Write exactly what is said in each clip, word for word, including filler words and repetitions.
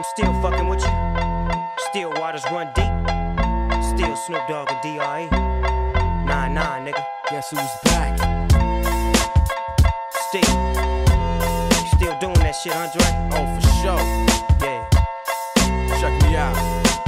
still fucking with you. Still waters run deep. Still Snoop Dogg and D R E. Nah, nah, nigga. Guess who's back? Still. You still doing that shit, Andre? Oh, for sure. Yeah. Check me out.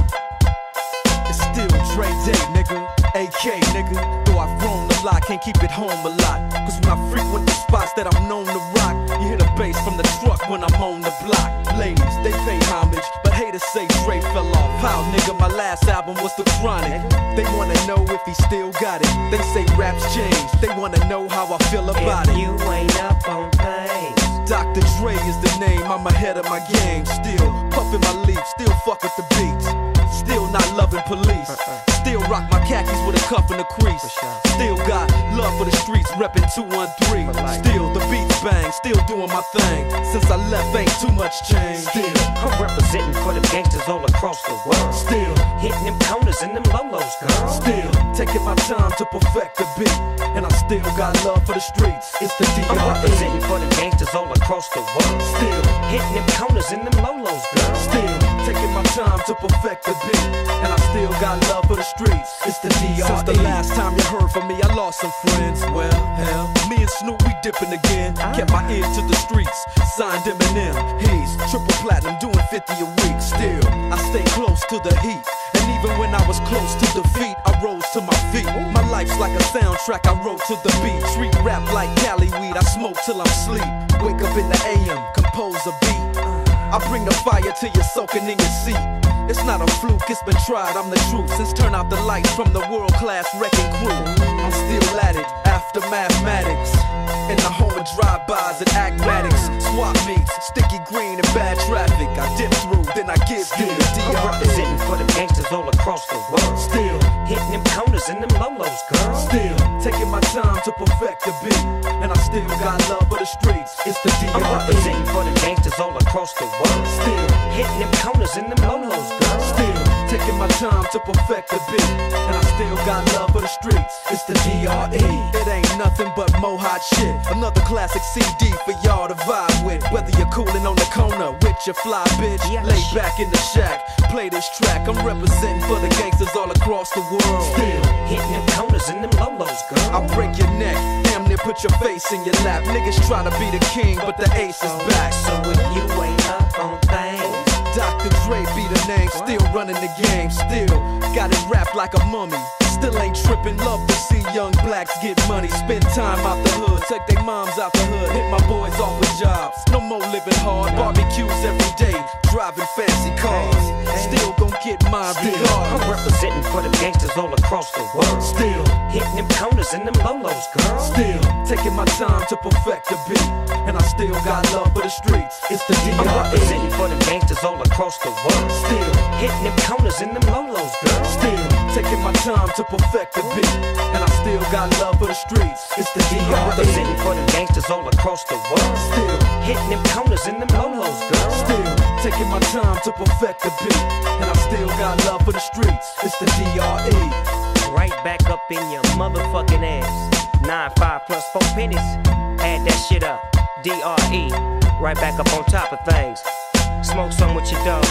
It's still Dre Day, nigga. A K, nigga. Though I've grown a lot, can't keep it home a lot. Cause when I frequent the spots that I'm known to rock, you hear the bass from the truck when I'm on the block. Ladies, they pay homage, but haters say Dre fell off. How, nigga, my last album was The Chronic. They wanna know if he still got it. They say raps change, they wanna know how I feel about if it. You ain't up on things. Doctor Dre is the name, I'm ahead of my game. Still puffin' my leaf, still fuck with the beats. Still not loving police. Still rock my khakis with a cuff and a crease. Still got love for the streets, reppin' two one three. Still the beats bang, still doing my thing. Since I left, ain't too much change. Still I'm representing for them gangsters all across the world. Still hitting them corners and them lolos, girl. Still taking my time to perfect the beat. And I still got love for the streets. It's the D R E. I'm representing for them gangsters all across the world. Still hitting them corners and them lolos, girl. Still taking my time to perfect the beat. And I still got love for the streets. It's the D R E. Since the last time you heard from me, I lost some friends. Well, hell, me and Snoop, we dipping again. Kept my ear to the streets, signed Eminem. He's triple platinum, doing fifty a week. Still, I stay close to the heat. And even when I was close to defeat, I rose to my feet. My life's like a soundtrack, I wrote to the beat. Treat rap like Cali weed, I smoke till I'm sleep. Wake up in the A M, compose a beat. I bring the fire till you're soaking in your seat. It's not a fluke, it's been tried, I'm the truth. Since turn out the lights from the world-class wrecking crew, I'm still at it, after mathematics. In the home of drive-bys and acmatics. Swap meets, sticky green and bad traffic. I dip through, then I give you the D R E. I'm representing for them gangsters all across the world. Still hitting them corners and them lolos, girl. Still taking my time to perfect the beat. And I still got love for the streets. It's the D R E. I'm representing for them gangsters all across the world. Still hitting them corners and them lolos, girl. Still taking my time to perfect the beat. And I still got love for the streets. It's the D R E. It ain't nothing but mo hot shit. Another classic C D for y'all to vibe with. Whether you're coolin' on the corner with your fly bitch, yeah, lay back in the shack, play this track. I'm representing for the gangsters all across the world. Still hitting them corners and them lolos, girl. I'll break your neck, damn near put your face in your lap. Niggas try to be the king, but the ace is back. So if you ain't up on things, Doctor Dre be the name, still running the game. Still got it wrapped like a mummy. Still ain't trippin', love to see young blacks get money. Spend time out the hood, take their moms out the hood. Hit my boys off with jobs, no more living hard. Barbecues every day, driving fancy cars. Still gon' get mine regardless. I'm representing for them gangsters all across the world. Still hitting them corners and them lolos, girl. Still taking my time to perfect the beat. And I still got love for the streets. It's the D R E. I'm representing for them gangsters all across the world. Still hitting them corners and them lolos, girl. Still taking my time to perfect the beat. And I still got love for the streets. It's the D R E. I'm representing for them gangsters all across the world. Still hitting them corners and them lolos, girl. Still taking my time to perfect the beat. And I still got love for the streets. It's the D R E. Right back up in your motherfucking ass. Nine five plus four pennies. Add that shit up. D R E. Right back up on top of things. Smoke some with your dog.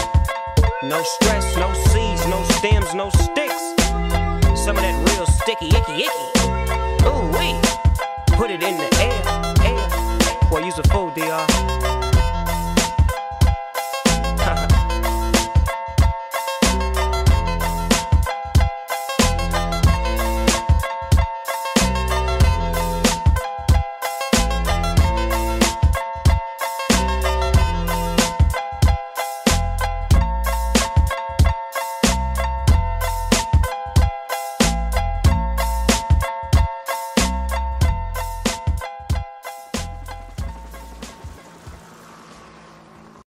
No stress, no seeds, no stems, no sticks. Some of that real sticky, icky, icky. Ooh wee. Put it in the air, air. Boy, you's a fool, D R.